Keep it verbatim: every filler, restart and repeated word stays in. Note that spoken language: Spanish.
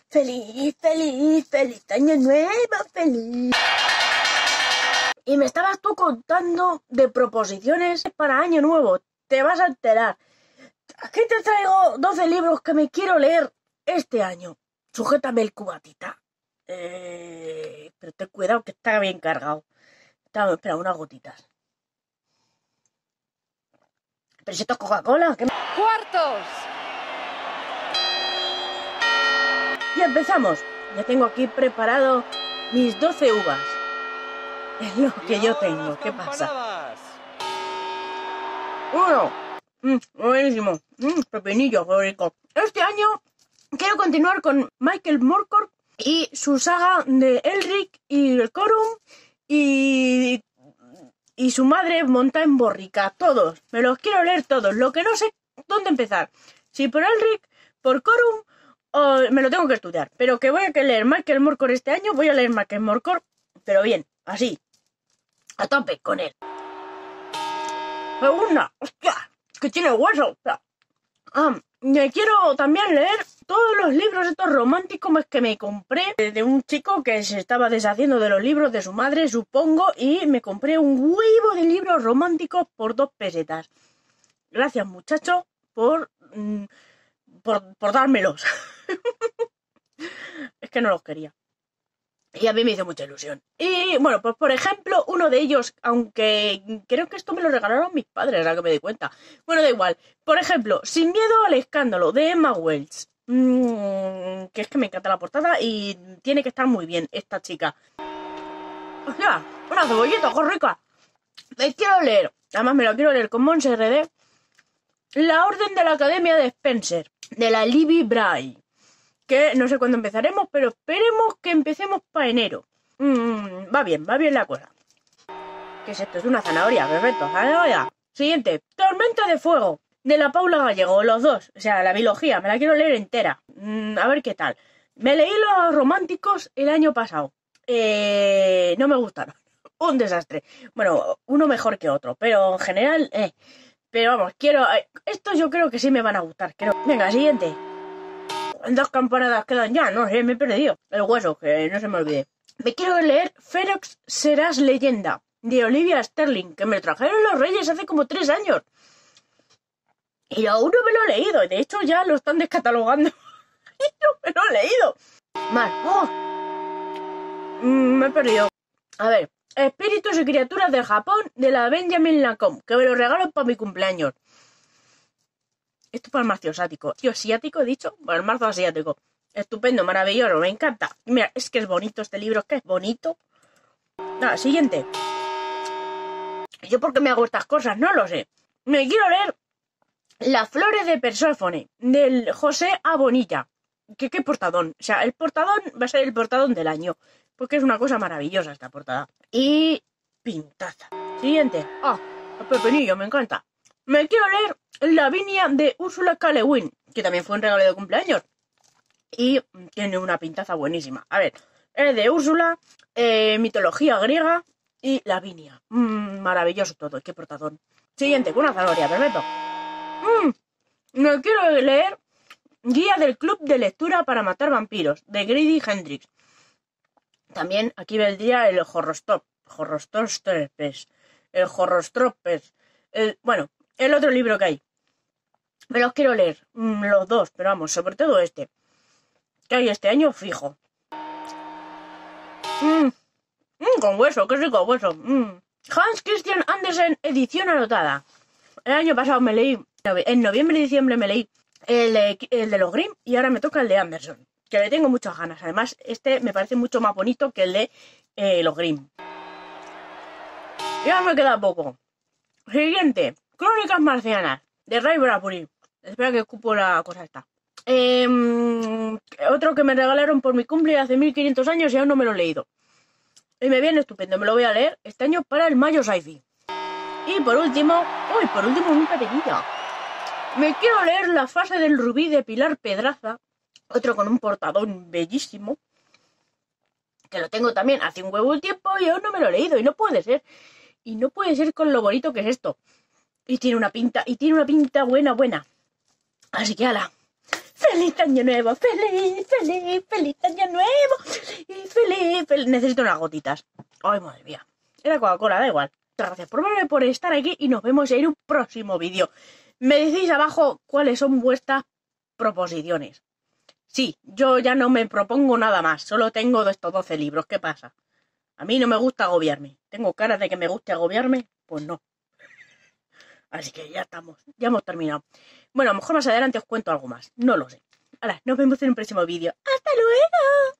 Feliz, feliz, feliz año nuevo, feliz. Y me estabas tú contando de proposiciones para año nuevo. Te vas a enterar. Aquí te traigo doce libros que me quiero leer este año. Sujétame el cubatita. Eh, pero ten cuidado que está bien cargado. Está, espera, unas gotitas. Pero si esto es Coca-Cola. ¿Qué... ¡Cuartos! Y empezamos. Ya tengo aquí preparado mis doce uvas. Es lo que yo tengo. ¿Qué pasa? Uno. Mm, buenísimo. Mm, pepinillo, favorito. Este año quiero continuar con Michael Moorcock y su saga de Elric y el Corum y, y su madre monta en borrica. Todos. Me los quiero leer todos. Lo que no sé dónde empezar. Si por Elric, por Corum o me lo tengo que estudiar. Pero que voy a leer Michael Moorcock este año. Voy a leer Michael Moorcock. Pero bien, así. A tope con él. Segunda. Hostia. Que tiene hueso. Ah, me quiero también leer todos los libros estos románticos que me compré de un chico que se estaba deshaciendo de los libros de su madre, supongo, y me compré un huevo de libros románticos por dos pesetas. Gracias, muchacho, por, mm, por, por dármelos. Es que no los quería. Y a mí me hizo mucha ilusión. Y bueno, pues por ejemplo, uno de ellos, aunque creo que esto me lo regalaron mis padres, ahora que me di cuenta. Bueno, da igual. Por ejemplo, Sin miedo al escándalo, de Emma Wells. Mmm, que es que me encanta la portada y tiene que estar muy bien esta chica. O sea, una cebollita, qué rica. Me quiero leer, además me lo quiero leer con Mons R D, La Orden de la Academia de Spencer, de la Libby Bray. Que no sé cuándo empezaremos, pero esperemos que empecemos para enero. Mm, va bien, va bien la cosa. ¿Qué es esto? Es una zanahoria, perfecto. Zanahoria. Siguiente, Tormenta de Fuego, de la Paula Gallego, los dos. O sea, la biología, me la quiero leer entera. Mm, a ver qué tal. Me leí los románticos el año pasado. Eh, no me gustaron. Un desastre. Bueno, uno mejor que otro, pero en general, eh. Pero vamos, quiero... Eh, estos yo creo que sí me van a gustar. Creo. Venga, siguiente. Dos campanadas quedan ya, no sé, me he perdido el hueso, que no se me olvide. Me quiero leer Ferox serás leyenda, de Olivia Sterling, que me trajeron los Reyes hace como tres años. Y aún no me lo he leído, de hecho ya lo están descatalogando. Y no me lo he leído. Mal. Oh. Mm, me he perdido. A ver, Espíritus y criaturas de Japón, de la Benjamin Lacombe, que me lo regalan para mi cumpleaños. Esto para el marzo asiático. Tío, asiático he dicho. Para el marzo asiático. Estupendo, maravilloso, me encanta. Mira, es que es bonito este libro, es que es bonito. Nada, siguiente. ¿Yo por qué me hago estas cosas? No lo sé. Me quiero leer Las flores de Perséfone, del José A. Bonilla. ¿Qué, qué portadón? O sea, el portadón va a ser el portadón del año. Porque es una cosa maravillosa esta portada. Y pintaza. Siguiente. Ah, el pepinillo, me encanta. Me quiero leer Lavinia, de Úrsula K. Le Guin, que también fue un regalo de cumpleaños. Y tiene una pintaza buenísima. A ver, es de Úrsula, eh, mitología griega y Lavinia. Mm, maravilloso todo, qué portadón. Siguiente, con una zanahoria, perfecto. Mm, me quiero leer Guía del Club de Lectura para Matar Vampiros, de Grady Hendrix. También aquí vendría el Horrorstop, Horrorstopes, el Horrorstopes, el, bueno... El otro libro que hay. Me los quiero leer. Mm, los dos, pero vamos, sobre todo este. Que hay este año fijo. Mm, mm, con hueso, qué rico hueso. Mm. Hans Christian Andersen, edición anotada. El año pasado me leí, en noviembre y diciembre me leí el de, el de los Grimm y ahora me toca el de Andersen. Que le tengo muchas ganas. Además, este me parece mucho más bonito que el de eh, los Grimm. Ya me queda poco. Siguiente. Crónicas marcianas, de Ray Bradbury. Espera que ocupo la cosa esta. Eh, otro que me regalaron por mi cumple hace mil quinientos años y aún no me lo he leído. Y me viene estupendo, me lo voy a leer este año para el Mayo Sci-Fi. Y por último, uy, por último un pequeñito. Me quiero leer La fase del rubí, de Pilar Pedraza. Otro con un portadón bellísimo. Que lo tengo también hace un huevo el tiempo y aún no me lo he leído. Y no puede ser. Y no puede ser con lo bonito que es esto. Y tiene una pinta, y tiene una pinta buena, buena. Así que ala. ¡Feliz año nuevo! ¡Feliz, feliz, feliz año nuevo! ¡Y feliz, feliz! Necesito unas gotitas. ¡Ay, madre mía! Era Coca-Cola, da igual. Gracias por verme, por estar aquí y nos vemos en un próximo vídeo. Me decís abajo cuáles son vuestras proposiciones. Sí, yo ya no me propongo nada más. Solo tengo de estos doce libros. ¿Qué pasa? A mí no me gusta agobiarme. ¿Tengo cara de que me guste agobiarme? Pues no. Así que ya estamos. Ya hemos terminado. Bueno, a lo mejor más adelante os cuento algo más. No lo sé. Ahora, nos vemos en un próximo vídeo. ¡Hasta luego!